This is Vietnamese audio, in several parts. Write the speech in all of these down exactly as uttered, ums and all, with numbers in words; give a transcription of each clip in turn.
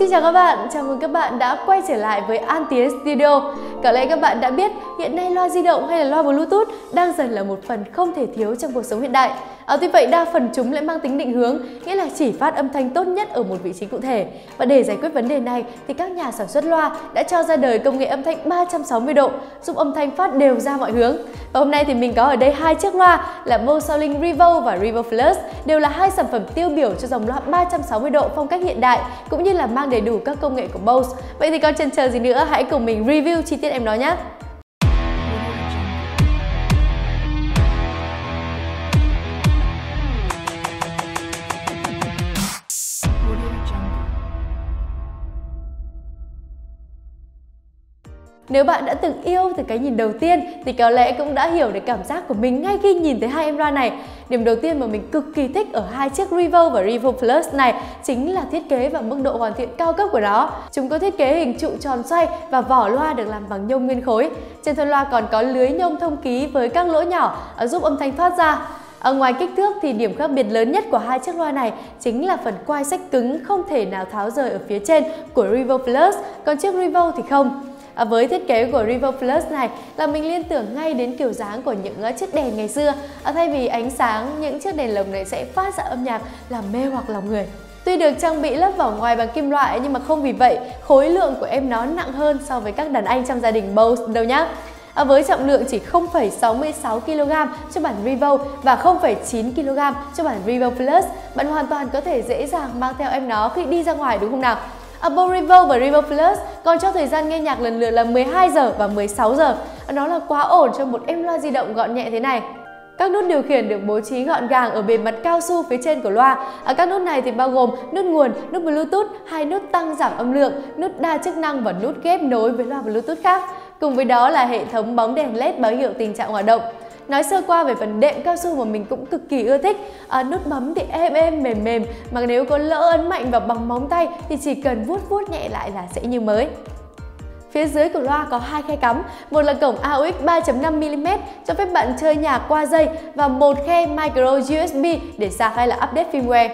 Xin chào các bạn, chào mừng các bạn đã quay trở lại với An Tiến Studio. Có lẽ các bạn đã biết hiện nay loa di động hay là loa Bluetooth đang dần là một phần không thể thiếu trong cuộc sống hiện đại. À, tuy vậy đa phần chúng lại mang tính định hướng, nghĩa là chỉ phát âm thanh tốt nhất ở một vị trí cụ thể. Và để giải quyết vấn đề này thì các nhà sản xuất loa đã cho ra đời công nghệ âm thanh ba trăm sáu mươi độ, giúp âm thanh phát đều ra mọi hướng. Và hôm nay thì mình có ở đây hai chiếc loa là Bose Soundlink Revo và Revo Plus, đều là hai sản phẩm tiêu biểu cho dòng loa ba trăm sáu mươi độ phong cách hiện đại, cũng như là mang đầy đủ các công nghệ của Bose. Vậy thì còn chần chờ gì nữa, hãy cùng mình review chi tiết em nó nhé. Nếu bạn đã từng yêu từ cái nhìn đầu tiên thì có lẽ cũng đã hiểu được cảm giác của mình ngay khi nhìn thấy hai em loa này. Điểm đầu tiên mà mình cực kỳ thích ở hai chiếc Revo và Revo Plus này chính là thiết kế và mức độ hoàn thiện cao cấp của nó. Chúng có thiết kế hình trụ tròn xoay và vỏ loa được làm bằng nhôm nguyên khối. Trên thân loa còn có lưới nhôm thông khí với các lỗ nhỏ giúp âm thanh phát ra. Ở ngoài kích thước thì điểm khác biệt lớn nhất của hai chiếc loa này chính là phần quai xách cứng không thể nào tháo rời ở phía trên của Revo Plus, còn chiếc Revo thì không. À, với thiết kế của Revo Plus này là mình liên tưởng ngay đến kiểu dáng của những uh, chiếc đèn ngày xưa. À, thay vì ánh sáng, những chiếc đèn lồng này sẽ phát ra âm nhạc làm mê hoặc lòng người. Tuy được trang bị lớp vỏ ngoài bằng kim loại nhưng mà không vì vậy khối lượng của em nó nặng hơn so với các đàn anh trong gia đình Bose đâu nhá. À, với trọng lượng chỉ không phẩy sáu mươi sáu ki lô gam cho bản Revo và không phẩy chín ki lô gam cho bản Revo Plus, bạn hoàn toàn có thể dễ dàng mang theo em nó khi đi ra ngoài, đúng không nào? À, Bose Revo và Revo Plus còn cho thời gian nghe nhạc lần lượt là mười hai giờ và mười sáu giờ. Nó là quá ổn cho một em loa di động gọn nhẹ thế này. Các nút điều khiển được bố trí gọn gàng ở bề mặt cao su phía trên của loa. À, các nút này thì bao gồm nút nguồn, nút Bluetooth, hai nút tăng giảm âm lượng, nút đa chức năng và nút ghép nối với loa Bluetooth khác. Cùng với đó là hệ thống bóng đèn led báo hiệu tình trạng hoạt động. Nói sơ qua về phần đệm cao su mà mình cũng cực kỳ ưa thích. À, nút bấm thì êm êm mềm mềm, mà nếu có lỡ ấn mạnh vào bằng móng tay thì chỉ cần vuốt vuốt nhẹ lại là sẽ như mới. Phía dưới của loa có hai khe cắm, một là cổng a u ích ba chấm năm mi li mét cho phép bạn chơi nhạc qua dây và một khe micro u ét bê để sạc hay là update firmware.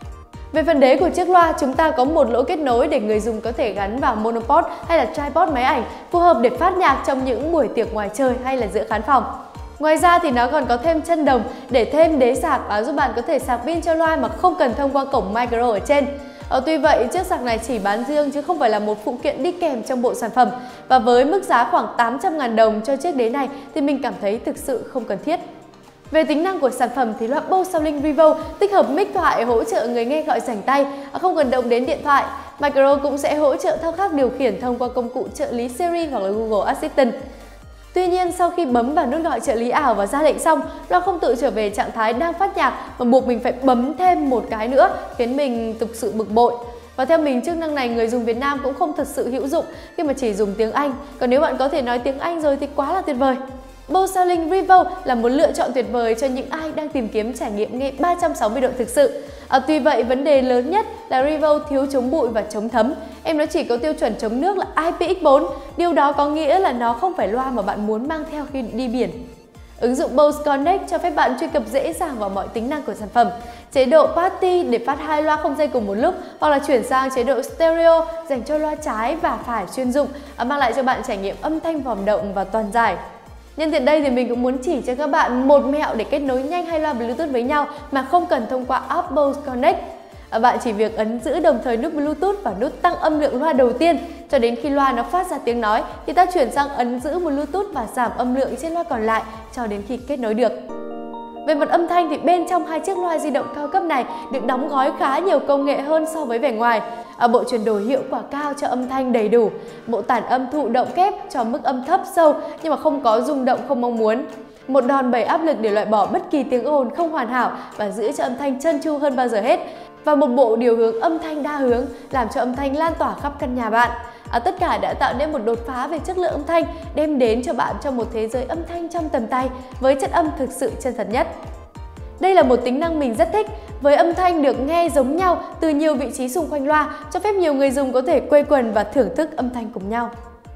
Về phần đế của chiếc loa, chúng ta có một lỗ kết nối để người dùng có thể gắn vào monopod hay là tripod máy ảnh, phù hợp để phát nhạc trong những buổi tiệc ngoài trời hay là giữa khán phòng. Ngoài ra thì nó còn có thêm chân đồng để thêm đế sạc và giúp bạn có thể sạc pin cho loa mà không cần thông qua cổng micro ở trên. Ờ, tuy vậy, chiếc sạc này chỉ bán riêng chứ không phải là một phụ kiện đi kèm trong bộ sản phẩm. Và với mức giá khoảng tám trăm ngàn đồng cho chiếc đế này thì mình cảm thấy thực sự không cần thiết. Về tính năng của sản phẩm thì loa Bose Soundlink Revo tích hợp mic thoại hỗ trợ người nghe gọi rảnh tay, không cần động đến điện thoại. Micro cũng sẽ hỗ trợ thao tác điều khiển thông qua công cụ trợ lý Siri hoặc là Google Assistant. Tuy nhiên, sau khi bấm vào nút gọi trợ lý ảo và ra lệnh xong, loa không tự trở về trạng thái đang phát nhạc mà buộc mình phải bấm thêm một cái nữa, khiến mình thực sự bực bội. Và theo mình, chức năng này người dùng Việt Nam cũng không thật sự hữu dụng khi mà chỉ dùng tiếng Anh. Còn nếu bạn có thể nói tiếng Anh rồi thì quá là tuyệt vời. Bose Soundlink Revo là một lựa chọn tuyệt vời cho những ai đang tìm kiếm trải nghiệm nghe ba trăm sáu mươi độ thực sự. À, tuy vậy, vấn đề lớn nhất là Revo thiếu chống bụi và chống thấm. Em nó chỉ có tiêu chuẩn chống nước là I P X bốn. Điều đó có nghĩa là nó không phải loa mà bạn muốn mang theo khi đi biển. Ứng dụng Bose Connect cho phép bạn truy cập dễ dàng vào mọi tính năng của sản phẩm. Chế độ Party để phát hai loa không dây cùng một lúc, hoặc là chuyển sang chế độ Stereo dành cho loa trái và phải chuyên dụng, mang lại cho bạn trải nghiệm âm thanh vòm động và toàn giải. Nhân tiện đây thì mình cũng muốn chỉ cho các bạn một mẹo để kết nối nhanh hai loa Bluetooth với nhau mà không cần thông qua app Bose Connect. Bạn chỉ việc ấn giữ đồng thời nút Bluetooth và nút tăng âm lượng loa đầu tiên cho đến khi loa nó phát ra tiếng nói thì ta chuyển sang ấn giữ Bluetooth và giảm âm lượng trên loa còn lại cho đến khi kết nối được. Về mặt âm thanh thì bên trong hai chiếc loa di động cao cấp này được đóng gói khá nhiều công nghệ hơn so với vẻ ngoài. Ở bộ chuyển đổi hiệu quả cao cho âm thanh đầy đủ, bộ tản âm thụ động kép cho mức âm thấp sâu nhưng mà không có rung động không mong muốn. Một đòn bẩy áp lực để loại bỏ bất kỳ tiếng ồn không hoàn hảo và giữ cho âm thanh trơn tru hơn bao giờ hết. Và một bộ điều hướng âm thanh đa hướng làm cho âm thanh lan tỏa khắp căn nhà bạn. À, tất cả đã tạo nên một đột phá về chất lượng âm thanh, đem đến cho bạn trong một thế giới âm thanh trong tầm tay với chất âm thực sự chân thật nhất. Đây là một tính năng mình rất thích, với âm thanh được nghe giống nhau từ nhiều vị trí xung quanh loa, cho phép nhiều người dùng có thể quây quần và thưởng thức âm thanh cùng nhau.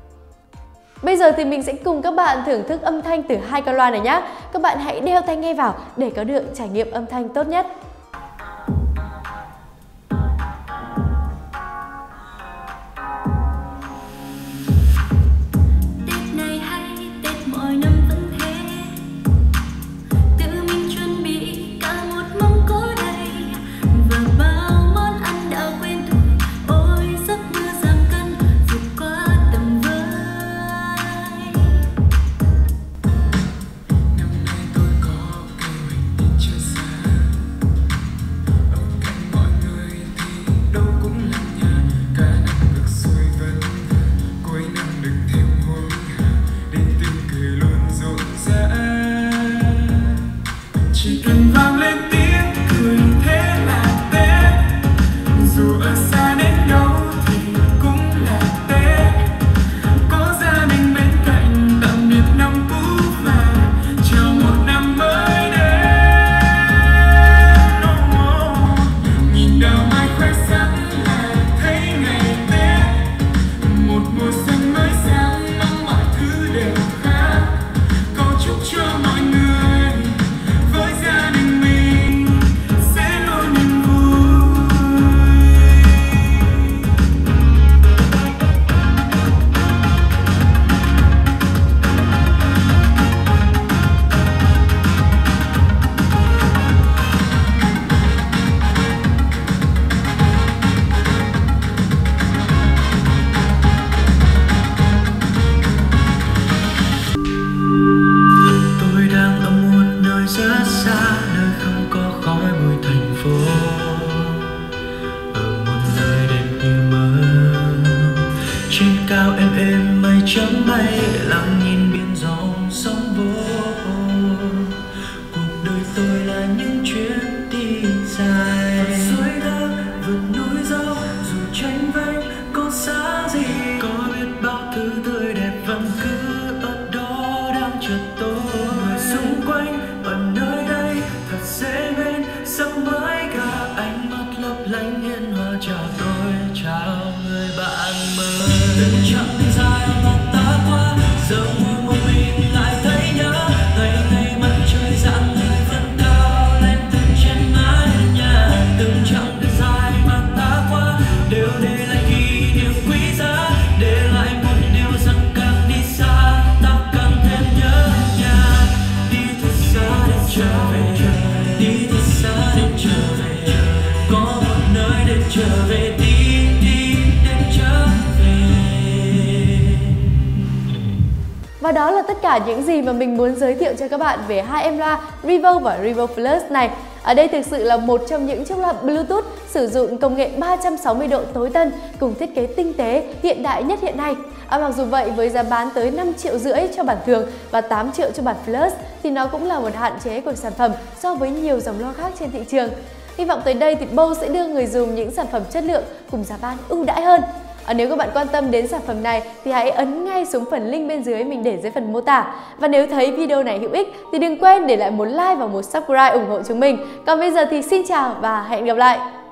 Bây giờ thì mình sẽ cùng các bạn thưởng thức âm thanh từ hai con loa này nhé. Các bạn hãy đeo tai nghe vào để có được trải nghiệm âm thanh tốt nhất. rất xa, nơi không có khói bụi thành phố. Ở một nơi đẹp như mơ, trên cao êm êm mây trắng bay, lặng nhìn biển rộng sóng vỗ. Cuộc đời tôi là những chuyến đi dài, vượt suối đá, vượt núi dốc, dù tranh vênh có xa gì, có biết bao thứ tươi đẹp vẫn cứ ở đó đang chờ tôi. Người xung quanh ở nơi đây thật dễ bên, sắc mãi cả ánh mắt lấp lánh hiền hòa chào tôi, chào người bạn mới. Từng chặng đường dài mà ta qua, giờ ngồi một mình lại thấy nhớ ngày ngày mặt trời rạng người vẫn cao lên từ trên mái nhà. Từng chặng đường dài mà ta qua đều để lại kỷ niệm quý giá, để lại một điều rằng càng đi xa ta càng thêm nhớ nhà. Đi thật xa để trở về, đi thật xa để trở về, có một nơi để trở về, đi đi để trở về. Và đó là tất cả những gì mà mình muốn giới thiệu cho các bạn về hai em loa Revo và Revo Plus này. Ở đây thực sự là một trong những chiếc loa Bluetooth sử dụng công nghệ ba trăm sáu mươi độ tối tân cùng thiết kế tinh tế hiện đại nhất hiện nay. À, mặc dù vậy, với giá bán tới năm triệu rưỡi cho bản thường và tám triệu cho bản Plus thì nó cũng là một hạn chế của sản phẩm so với nhiều dòng loa khác trên thị trường. Hy vọng tới đây thì Bose sẽ đưa người dùng những sản phẩm chất lượng cùng giá bán ưu đãi hơn. À, nếu các bạn quan tâm đến sản phẩm này thì hãy ấn ngay xuống phần link bên dưới mình để dưới phần mô tả. Và nếu thấy video này hữu ích thì đừng quên để lại một like và một subscribe ủng hộ chúng mình. Còn bây giờ thì xin chào và hẹn gặp lại!